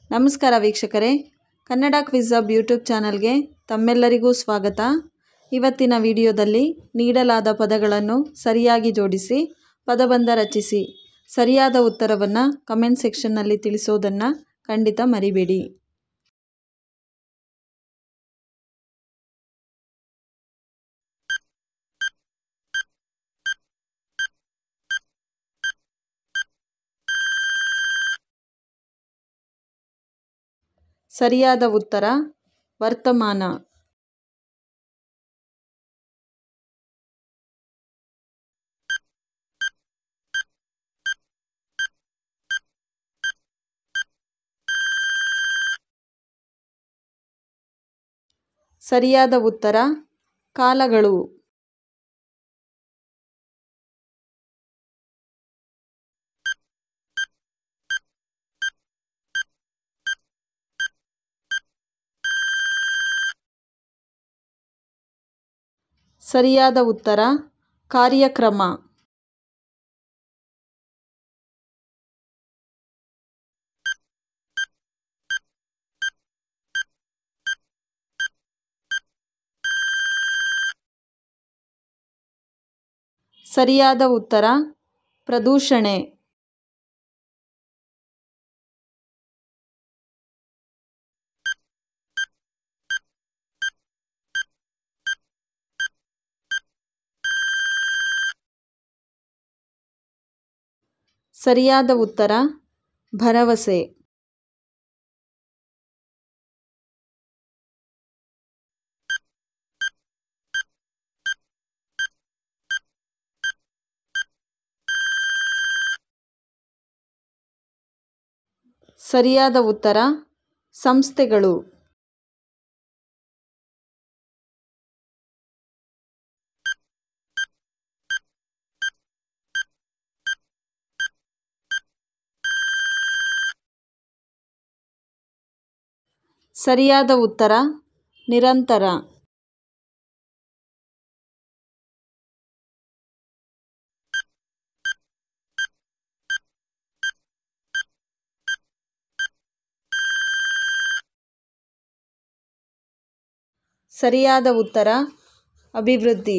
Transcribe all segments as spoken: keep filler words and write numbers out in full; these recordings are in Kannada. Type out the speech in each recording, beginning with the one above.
ನಮಸ್ಕಾರ ವೀಕ್ಷಕರೇ, ಕನ್ನಡ ಕ್ವಿಜ್ ಹಬ್ ಯೂಟ್ಯೂಬ್ ಚಾನಲ್ಗೆ ತಮ್ಮೆಲ್ಲರಿಗೂ ಸ್ವಾಗತ. ಇವತ್ತಿನ ವಿಡಿಯೋದಲ್ಲಿ ನೀಡಲಾದ ಪದಗಳನ್ನು ಸರಿಯಾಗಿ ಜೋಡಿಸಿ ಪದಬಂಧ ರಚಿಸಿ. ಸರಿಯಾದ ಉತ್ತರವನ್ನು ಕಮೆಂಟ್ ಸೆಕ್ಷನ್ನಲ್ಲಿ ತಿಳಿಸೋದನ್ನು ಖಂಡಿತ ಮರಿಬೇಡಿ. ಸರಿಯಾದ ಉತ್ತರ ವರ್ತಮಾನ. ಸರಿಯಾದ ಉತ್ತರ ಕಾಲಗಳು. ಸರಿಯಾದ ಉತ್ತರ ಕಾರ್ಯಕ್ರಮ. ಸರಿಯಾದ ಉತ್ತರ ಪ್ರದೂಷಣೆ. ಸರಿಯಾದ ಉತ್ತರ ಭರವಸೆ. ಸರಿಯಾದ ಉತ್ತರ ಸಂಸ್ಥೆಗಳು. ಸರಿಯಾದ ಉತ್ತರ ನಿರಂತರ. ಸರಿಯಾದ ಉತ್ತರ ಅಭಿವೃದ್ಧಿ.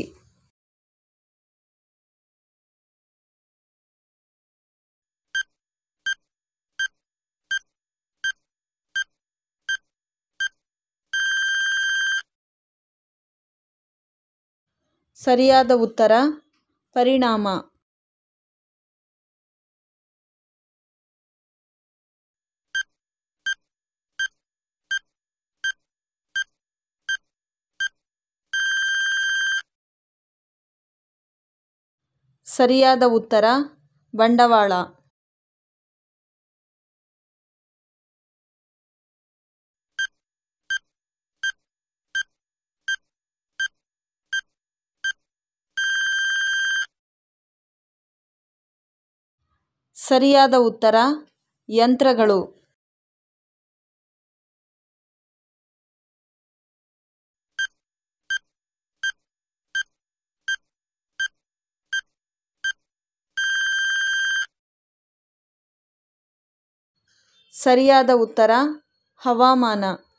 ಸರಿಯಾದ ಉತ್ತರ ಪರಿಣಾಮ. ಸರಿಯಾದ ಉತ್ತರ ಬಂಡವಾಳ. ಸರಿಯಾದ ಉತ್ತರ ಯಂತ್ರಗಳು. ಸರಿಯಾದ ಉತ್ತರ ಹವಾಮಾನ.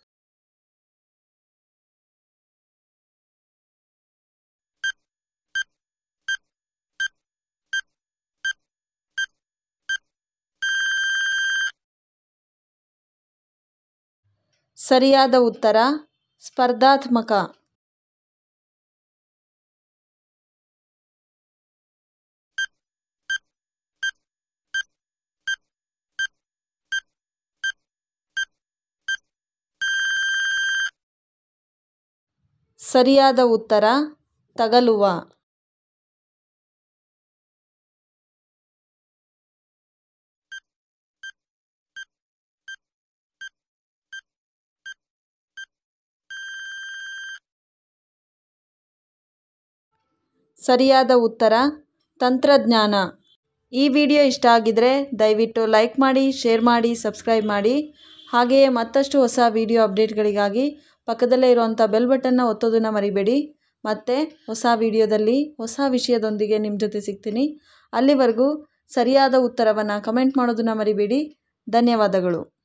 ಸರಿಯಾದ ಉತ್ತರ ಸ್ಪರ್ಧಾತ್ಮಕ. ಸರಿಯಾದ ಉತ್ತರ ತಗಲುವ. ಸರಿಯಾದ ಉತ್ತರ ತಂತ್ರಜ್ಞಾನ. ಈ ವಿಡಿಯೋ ಇಷ್ಟ ಆಗಿದ್ರೆ ದಯವಿಟ್ಟು ಲೈಕ್ ಮಾಡಿ, ಶೇರ್ ಮಾಡಿ, ಸಬ್ಸ್ಕ್ರೈಬ್ ಮಾಡಿ. ಹಾಗೆಯೇ ಮತ್ತಷ್ಟು ಹೊಸ ವಿಡಿಯೋ ಅಪ್ಡೇಟ್ಗಳಿಗಾಗಿ ಪಕ್ಕದಲ್ಲೇ ಇರುವಂಥ ಬೆಲ್ ಬಟನ್ನ ಒತ್ತೋದನ್ನು ಮರಿಬೇಡಿ. ಮತ್ತೆ ಹೊಸ ವಿಡಿಯೋದಲ್ಲಿ ಹೊಸ ವಿಷಯದೊಂದಿಗೆ ನಿಮ್ಮ ಜೊತೆ ಸಿಗ್ತೀನಿ. ಅಲ್ಲಿವರೆಗೂ ಸರಿಯಾದ ಉತ್ತರವನ್ನು ಕಮೆಂಟ್ ಮಾಡೋದನ್ನು ಮರಿಬೇಡಿ. ಧನ್ಯವಾದಗಳು.